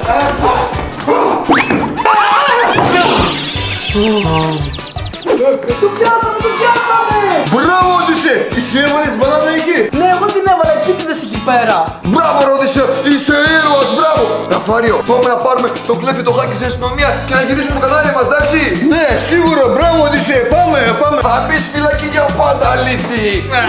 Το πιάσαμε, το πιάσαμε! Μπράβο, Οδύσσεε! Εσύ έβαλες μπανάνα εκεί! Ναι, εγώ την έβαλα επίτηδες εκεί πέρα. Μπράβο, Οδύσσεε! Είσαι ήρωας, μπράβο! Ραφάριο, πάμε να πάρουμε τον κλέφτη το χάκι στην αστυνομία και να γυρίσουμε το κανάλι μας, εντάξει! Ναι, σίγουρα, μπράβο Οδύσσεε, πάμε, πάμε. Θα μπεις φυλακή για πάντα, αλήτη!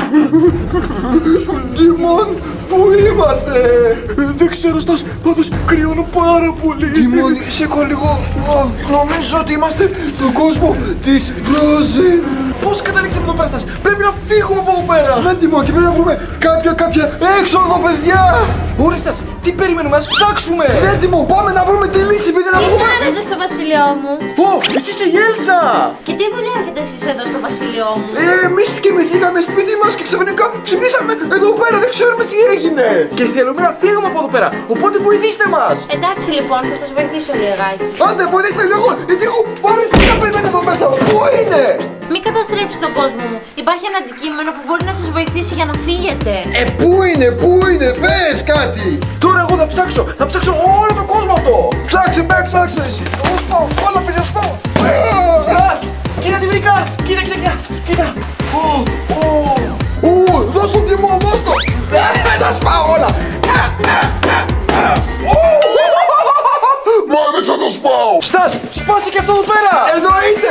Ντίμον, πού είμαστε? Δεν ξέρω, Στας, πάντως κρυώνω πάρα πολύ. Ντίμον, σήκω λίγο. Νομίζω ότι είμαστε στον κόσμο της Frozen. Πώς καταλήξαμε εδώ πέρα, Στας? Πρέπει να φύγουμε από εδώ πέρα. Ναι, Ντίμον, και πρέπει να βρούμε κάποια, κάποια έξοδο, παιδιά! Ωραία, Στας, τι περιμένουμε, ας ψάξουμε. Ναι, Ντίμον, πάμε να βρούμε τη λύση, παιδιά, να Τι βγούμε! κάνετε στο βασίλειό μου? Ω, εσύ είσαι η Έλσα. Και τι δουλειά έχετε εσείς εδώ στο βασίλειό μου? Ε, εμείς κοιμηθήκαμε σπίτι μας και ξαφνικά ξυπνήσαμε εδώ πέρα, δεν ξέρουμε τι έγινε. Και θέλουμε να φύγουμε από εδώ πέρα. Οπότε βοηθήστε μας. Εντάξει λοιπόν, θα σας βοηθήσω λιγάκι. Άντε, βοηθήστε λίγο, γιατί έχω πάρει τα παιδάκια εδώ μέσα. Πού είναι? Μην καταστρέψεις τον κόσμο μου. Υπάρχει ένα αντικείμενο που μπορεί να σας βοηθήσει για να φύγετε. Ε, πού είναι, πού είναι, πες κάτι. Τώρα εγώ θα ψάξω. Θα ψάξω όλο τον κόσμο αυτό. Ψάξε, μπε, ψάξε εσύ. Εγώ σπάω, όλα παιδιά σπάω. Στας, κοίτα τι βρήκα. Κοίτα, κοίτα, κοίτα. Κοίτα. Ω, ω. Ου, δώσ' τον τιμό, δώσ' τον. Τα σπάω όλα. Μα δεν θα το σπάω. Στας, σπάσε και αυτό εδώ πέρα. Εννοείται.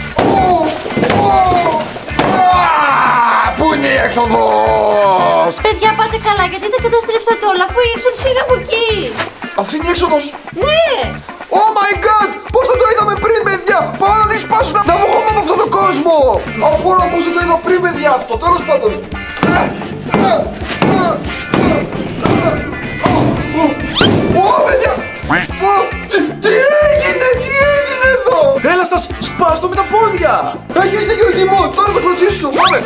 Πού είναι η έξοδος? Παιδιά, πάτε καλά, γιατί δεν καταστρέψατε όλα, αφού η έξοδος είναι από εκεί. Αυτή είναι η έξοδος. Ναι. Oh my god! Πώς δεν το είδαμε πριν, παιδιά! Πάω να τη σπάσω να βγούμε από αυτόν τον κόσμο! Απορώ πώς δεν το είδα πριν, παιδιά, αυτό, τέλος πάντων! Ω, παιδιά! Τι έγινε, τι έγινε εδώ! Έλα, Στας, σπάς το με τα πόδια. Έχεις δίκιο, Τιμό, τώρα το κλωτσίσω, πάμε!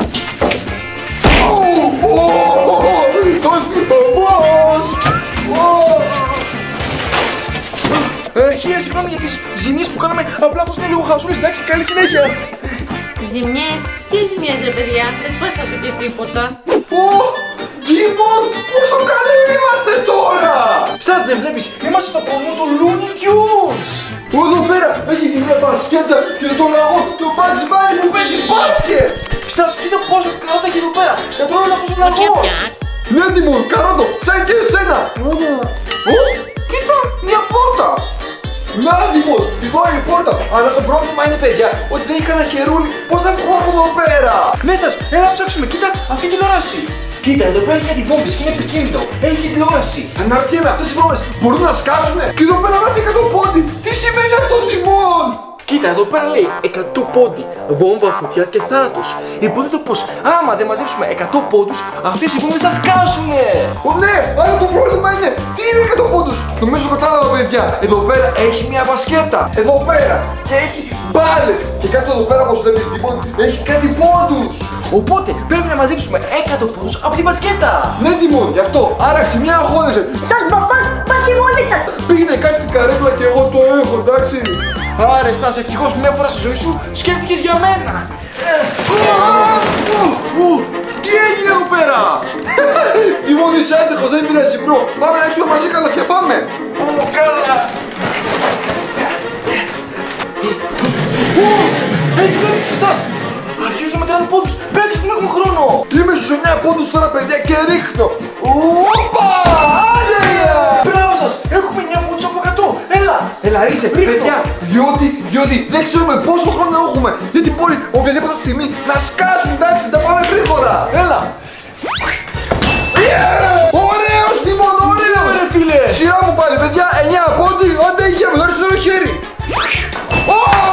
Χίλια συγγνώμη για τις ζημιές που κάναμε. Απλά αυτός είναι λίγο χασούλης, εντάξει, καλή συνέχεια. Ζημιές. Ποιες ζημιές, ρε παιδιά, δεν σπάσατε και τίποτα. Ω, Τιμόν, πώς το καλέ είμαστε τώρα! Στας, δεν βλέπεις, είμαστε στον κόσμο των Looney Tunes. Εδώ πέρα έχει μια μπασκέτα και το λαγό του Bugs Bunny που παίζει μπάσκετ! Στας, κοίτα πόσο καρότα έχει εδώ πέρα. Για τώρα είναι αυτός ο λαγός. Ναι, Τιμόν, καρότο, σαν και εσένα! Ω, κοίτα, μια πόρτα! Να, Τιμόν, εδώ είναι η πόρτα! Αλλά το πρόβλημα είναι, παιδιά, ότι δεν έχει κανένα χερούλι. Πώς θα βγω από εδώ πέρα! Ναι, Στας, έλα να ψάξουμε, κοίτα αυτή η τηλεόραση. Κοίτα, εδώ πέρα έχει κάτι βόμβες και είναι επικίνδυνο. Έχει και τηλεόραση. Αναρωτιέμαι, αυτές οι βόμβες μπορούν να σκάσουνε! Και εδώ πέρα γράφει εκατό πόντι! Τι σημαίνει αυτό, Τιμόν! Κοίτα, εδώ πέρα λέει εκατό πόντι, βόμβα, φωτιά και θάνατος. Υποτίθεται πως άμα δεν μαζέψουμε εκατό πόντους, αυτές οι βόμβες θα σκάσουνε. Ω ναι, αλλά το πρόβλημα είναι, τι είναι εκατό πόντους? Νομίζω κατάλαβα, παιδιά. Εδώ πέρα έχει μια μπασκέτα. Εδώ πέρα. Και έχει μπάλες. Και κάτω εδώ πέρα, όπως βλέπεις, λοιπόν, έχει κάτι πόντους. Οπότε πρέπει να μαζέψουμε εκατό πόντους από την μπασκέτα. Ναι, Τιμόν, γι' αυτό. Άραξε μια αγχώνεσαι. Στας μπαμπάς, πας και μόνοι σας. Πήγαινε κάτι στην καρέκλα και εγώ το έχω, εντάξει. Άρε, Στας, ευτυχώς μια φορά στη ζωή σου σκέφτηκες για μένα. Τι έγινε εδώ πέρα? Τιμόν, είσαι άτυχος, δεν πειράζει, μπρο. Πάμε να έξουμε μαζί καταρχήν, πάμε. Ω, καλά. Έχει βλέπει, Στας. Αρχίζω να μετράνε πόντους. Παίξε, δεν έχουμε χρόνο. Είμαι στους εννιά πόντους τώρα, παιδιά, και ρίχνω. Οπα! Άγια! Μπράβο σας, έχουμε εννιά πόντους από εκατό. Έλα, έλα, είσαι πριν. Παιδιά, διότι, διότι δεν ξέρουμε πόσο χρόνο έχουμε. Γιατί μπορεί οποιαδήποτε στιγμή να σκάσουν, εντάξει, να πάμε γρήγορα. Έλα. Yeah! Ωραίος, Τιμόν, ωραίος! Ρε φίλε. Σειρά μου πάλι, παιδιά, εννιά πόντι, άντε υγεία, με δώρισε το χέρι. Ω!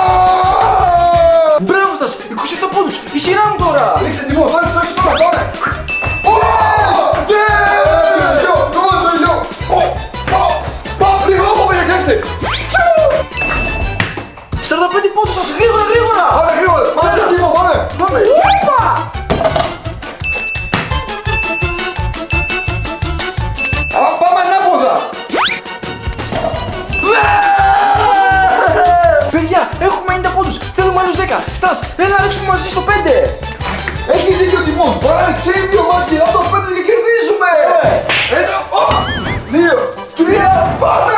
Στας, έλα ρίξουμε μαζί στο πέντε. Έχεις δίκιο Τιμών, παρά και οι δύο μαζί, από το πέντε και κερδίζουμε! Ένα, δύο, τρία, πάμε!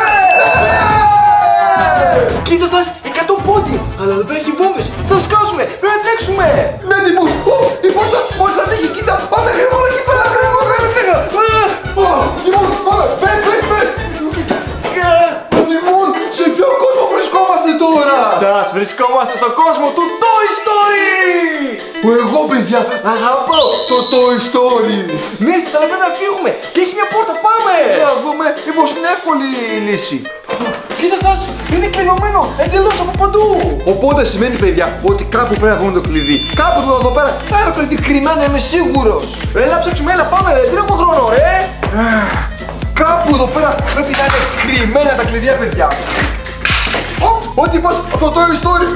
Κοίτα Στας, εκατό πόντι, αλλά εδώ πέρα έχει βόμβες, θα σκάσουμε, πρέπει να τρέξουμε. Ναι Τιμών, η πόρτα μόλις θα ανοίγει, κοίτα, πάμε γρήγορα εκεί πέρα, γρήγορα, γρήγορα! Τιμών, πάμε, πες, πες, πες! Τιμών, σε ποιο κόσμο βρισκόμαστε τώρα? Στας, βρισκόμαστε στον κόσμο του Toy Story. Που εγώ παιδιά αγαπάω το Toy Story. Ναι, Στας, αλλά πρέπει να φύγουμε και έχει μια πόρτα, πάμε. Να δούμε, μήπως είναι εύκολη η λύση. Κοίτα Στας, είναι κλειδωμένο εντελώς από παντού. Οπότε σημαίνει παιδιά ότι κάπου πρέπει να βρούμε το κλειδί. Κάπου τώρα εδώ πέρα θα είναι το κλειδί κρυμμένο, είμαι σίγουρος. Έλα ψάξουμε, έλα πάμε, δεν έχουμε χρόνο, ρε. Κάπου εδώ πέρα πρέπει να είναι κρυμμένα τα κλειδιά παιδιά. Ό,τι πας από το Toy Story.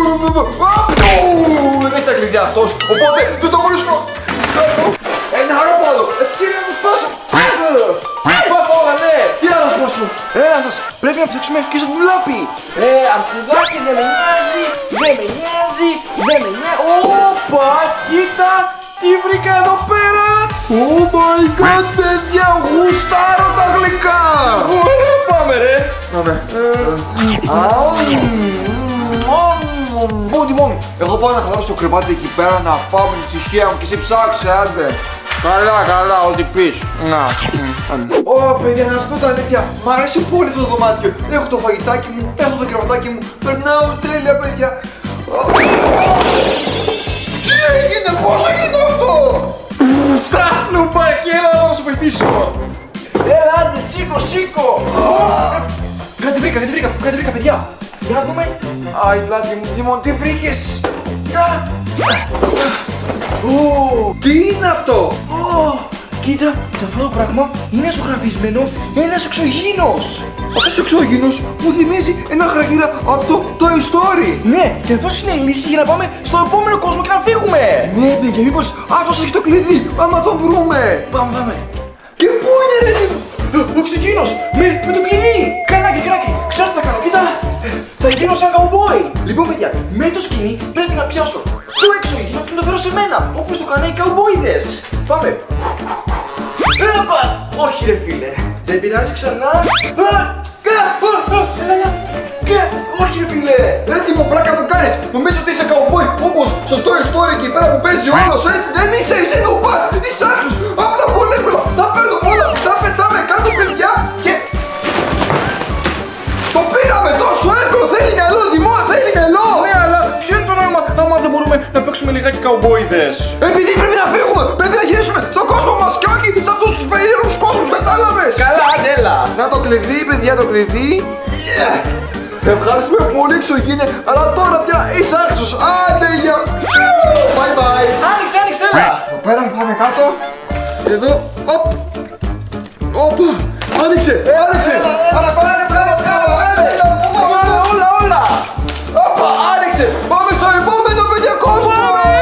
Δεν έχει τα κλειδιά αυτός, οπότε δεν το βρίσκω. Ένα αρρόπαλο, ευκαιρία να του σπάσω. Σπάστα όλα, ναι. Τι άλλο να σπάσω? Έλα Στας, πρέπει να ψάξουμε και στο ντουλάπι. Ε, αρχιδάκι δεν με νοιάζει, δεν με νοιάζει, δεν με νοιάζει. Όπα, κοίτα, τι βρήκα εδώ πέρα. Oh my god παιδιά, γουστάρω τα γλυκά. Ωραία, πάμε ρε. Πάμε. Πω Τιμών, εγώ πάω να χαλάσω το κρεβάτι εκεί πέρα να πάω με τη ησυχία μου και εσύ ψάξε, άντε. Καλά, καλά, ό,τι πεις. Να. Ω παιδιά, να σας πω τα αλήθεια, μ' αρέσει πολύ αυτό το δωμάτιο. Έχω το φαγητάκι μου, έχω το κρεβατάκι μου, περνάω τέλεια παιδιά. Τι έγινε, πώς έγινε αυτό? Στας νουπάκι, έλα να σου βοηθήσω. Έλα, άντε, σήκω, σήκω. Κάτι βρήκα, κάτι βρήκα, κάτι βρήκα, παιδιά. Για να δούμε. Αϊ, πλάτη μου, Τιμών, τι βρήκες? Τι είναι αυτό? Κοίτα, αυτό το πράγμα είναι ζωγραφισμένο ένας εξωγήινος. Αυτός ο εξωγήινος μου θυμίζει ένα χαρακτήρα από το Toy Story. Ναι, και αυτός είναι η λύση για να πάμε στο επόμενο κόσμο και να φύγουμε. Ναι, παιδιά, μήπως αυτός έχει το κλειδί, άμα το βρούμε. Πάμε, πάμε. Και πού είναι ρε Τιμών? Ο εξωγήινος, με, με το κλειδί. Καλάκι, καλάκι, ξέρω τι θα κάνω, κοίτα. Θα γίνω σαν καουμπόι. Λοιπόν, παιδιά, με το σκηνή πρέπει να πιάσω το εξωγήινο και να το φέρω σε μένα, όπως το κάνουν οι καουμπόιδες. Πάμε. Έπα! Όχι ρε φίλε, δεν πειράζει ξανά. Όχι ρε φίλε. Ρε Τιμών, πλάκα μου κάνεις. Νομίζω ότι είσαι καουμπόι όπως στο Toy Story εκεί πέρα που παίζει όλος έτσι. Δεν είσαι, είσαι νουπάς, είσαι άχλος. Απλά πολύ εύκολα. Τα παίρνω όλα, τα πετάμε κάτω παιδιά και... Το πήραμε τόσο εύκολο, θέλει μυαλό Τιμών, θέλει μυαλό. Ναι, αλλά ποιο είναι το νόημα άμα δεν μπορούμε να παίξουμε λιγάκι καουμπόιδες? Επειδή πρέπει να φύγουμε, πρέπει να γυρίσουμε στον κόσμο μας και όχι σε αυτούς τους περίεργους κόσμους, κατάλαβες? Καλά, αντέλα. Να το κλειδί, παιδιά, το κλειδί. Yeah. Ευχαριστούμε πολύ εξωγήνε, αλλά τώρα πια είσαι άξιος. Άντε για... Bye bye. Άνοιξε, άνοιξε, έλα. Εδώ πέρα, πάμε κάτω. Εδώ, οπ. Όπα, άνοιξε, άνοιξε. Άρα, πάμε, πάμε, πάμε, Όλα, όλα, όλα. Όπα, άνοιξε. Πάμε στο επόμενο παιδιά κόσμο.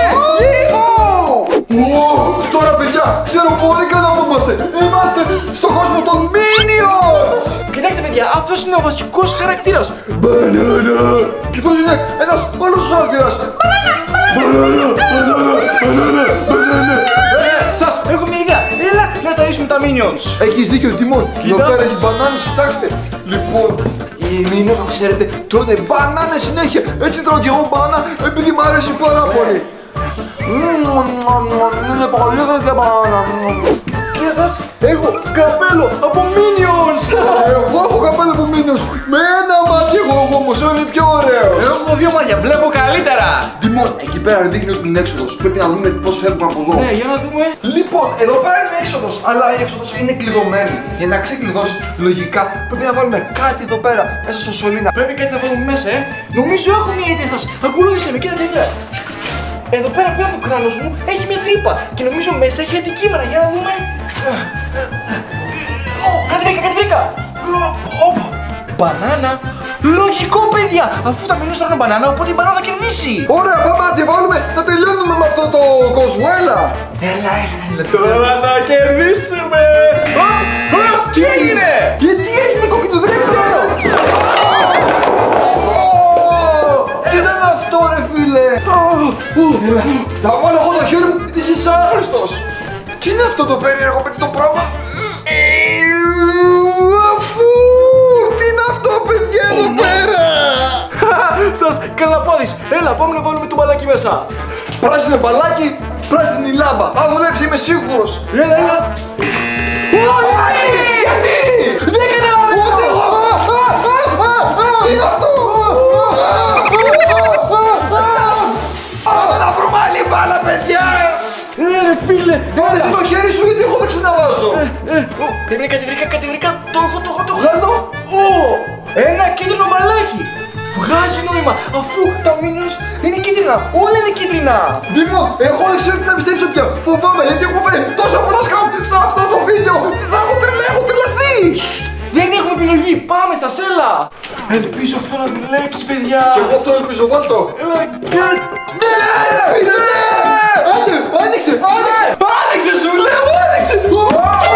Τώρα παιδιά, ξέρω πολύ καλά που είμαστε. Είμαστε στον κόσμο των Minions. Κοιτάξτε παιδιά, αυτός είναι ο βασικός χαρακτήρας. Μπανάνα. Και αυτός είναι ένας άλλος χαρακτήρας. Μπανάνα, μπανάνα, μπανάνα, μπανάνα. Στας, έχω μια ιδέα. Έλα να ταΐσουμε τα Minions. Έχεις δίκιο Τιμών. Εδώ πέρα έχει μπανάνες, κοιτάξτε. Λοιπόν, οι Minions, το ξέρετε, τρώνε μπανάνες συνέχεια. Έτσι τρώω και εγώ μπανάνα επειδή μου αρέσει πάρα πολύ. Είναι πολύ γλυκά μπανάνα. Κοίτα Στας, έχω καπέλο από Minions. Εγώ έχω καπέλο από Minions. Με ένα μάτι εγώ όμως, είναι πιο ωραίο. Έχω δύο μάτια, βλέπω καλύτερα. Τιμών, εκεί πέρα δείχνει ότι είναι έξοδος. Πρέπει να δούμε πώς φεύγουμε από εδώ. Ναι, για να δούμε. Λοιπόν, εδώ πέρα είναι έξοδος, αλλά η έξοδος είναι κλειδωμένη. Για να ξεκλειδώσει, λογικά πρέπει να βάλουμε κάτι εδώ πέρα, μέσα στο σωλήνα. Πρέπει κάτι να βάλουμε μέσα, ε. Νομίζω έχω μια ιδέα Στας. Ακολούθησε με, κοίτα, κοίτα. Εδώ πέρα πέρα από το κράνος μου έχει μια τρύπα και νομίζω μέσα έχει αντικείμενα. Για να δούμε. Ω, κάτι βρήκα, κάτι βρήκα. Όπα. Μπανάνα. Λογικό παιδιά. Αφού τα Minions τρώνε μπανάνα, οπότε η μπανάνα θα κερδίσει. Ωραία, πάμε να τη βάλουμε να τελειώνουμε με αυτό το κόσμο. Έλα. Έλα, έλα. Τώρα θα κερδίσουμε. Τι έγινε? Και τι έγινε κόκκινο, δεν ξέρω. Τι ήταν αυτό ρε φίλε? Έλα, θα βάλω εγώ το χέρι μου, γιατί είσαι άχρηστος. Τι είναι αυτό το περίεργο παιδί το πράγμα? Ε, αφού, τι είναι αυτό παιδιά εδώ πέρα? Στας, καλαπόδης. Έλα, πάμε να βάλουμε το μπαλάκι μέσα. Πράσινο μπαλάκι, πράσινη λάμπα. Αν δουλέψει είμαι σίγουρος. Έλα, έλα. Γιατί? Δεν έκανα Ούτε εγώ. Τι είναι αυτό? Πάμε να βρούμε άλλη μπάλα παιδιά. Ε, ρε φίλε. Βάλε εσύ το χέρι σου γιατί εγώ δεν ξαναβάζω. Τι βρήκα, τι βρήκα, κάτι βρήκα. Το έχω, το έχω, το έχω. Βγάλω. Ένα κίτρινο μπαλάκι. Βγάζει νόημα αφού τα minions είναι κίτρινα. Όλα είναι κίτρινα. Ντίμο, εγώ δεν ξέρω τι να πιστέψω πια. Φοβάμαι γιατί έχω φέρει τόσα πολλά σκάμ σε αυτό το βίντεο. Θα έχω τρελα, έχω τρελαθεί. Δεν έχουμε επιλογή. Πάμε στα σέλα. Ελπίζω αυτό να δουλέψει, παιδιά. Και εγώ αυτό ελπίζω, βάλτο. Έλα, και... Ναι, ναι, ναι. Άντε, άνοιξε, άνοιξε. Άνοιξε, σου λέω, άνοιξε.